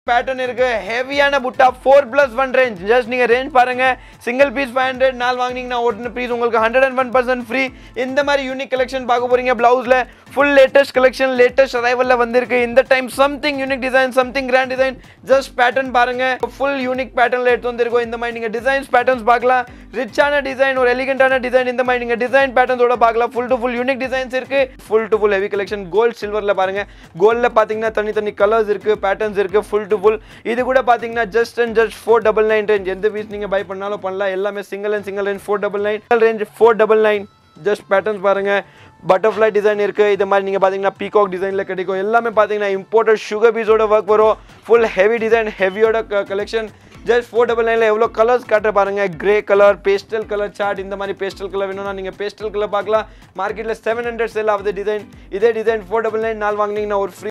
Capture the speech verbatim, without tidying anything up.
pattern இருக்கு ஹெவியான புட்டா four plus one range just நீங்க ரேஞ்ச் பாருங்க சிங்கிள் பீஸ் five hundred நாலு வாங்குனீங்கன்னா ஒரு பீஸ் உங்களுக்கு one hundred one percent free இந்த மாதிரி யூனிக் கலெக்ஷன் பார்க்க போறீங்க ப்ளவுஸ்ல ஃபுல் லேட்டஸ்ட் கலெக்ஷன் லேட்டஸ்ட் அரைவல்ல வந்திருக்கு இந்த time something unique design something grand design just pattern பாருங்க ஃபுல் யூனிக் பேட்டர்ன்ல எடுத்து வந்திருக்கோம் இந்த மாதிரி நீங்க டிசைன்ஸ் பேட்டர்ன்ஸ் பார்க்கலாம் ரிச்சான டிசைன் ஒரு எலிகண்டான டிசைன் இந்த மாதிரி நீங்க டிசைன் பேட்டர்ன்ஸோட பார்க்கலாம் full to full unique designs இருக்கு full to full heavy collection gold சில்வர்ல பாருங்க கோல்ட்ல பாத்தீங்கன்னா தனி தனி கலர்ஸ் இருக்கு பேட்டர்ன்ஸ் இருக்கு ஃபுல் டு ஃபுல் இது கூட பாத்தீங்கன்னா just and just four ninety-nine range எந்த பீஸ் நீங்க பை பண்ணாலும் பண்ணலாம் எல்லாமே single and single range four ninety-nine range four ninety-nine just patterns பாருங்க பட்டர்ஃப்ளை டிசைன் இருக்கு இது மாதிரி நீங்க பாத்தீங்கன்னா பீகாக் டிசைன்ல கிடைக்கும் எல்லாமே பாத்தீங்கன்னா இம்போர்ட்டட் சுகர் பீஸோட வர்க் வரும் ஃபுல் ஹெவி டிசைன் ஹெவியோட கலெக்ஷன் just four ninety-nine ல எவ்வளவு கலர்ஸ் காட்ட பாருங்க grey colour pastel colour chart இந்த மாதிரி பேஸ்டல் கலர் வேணும்னா நீங்க பேஸ்டல் கலர் பார்க்கலாம் மார்க்கெட்ல seven hundred சேல் ஆகுது டிசைன் இதே டிசைன் four ninety-nine நாள் வாங்குனீங்கன்னா ஒரு free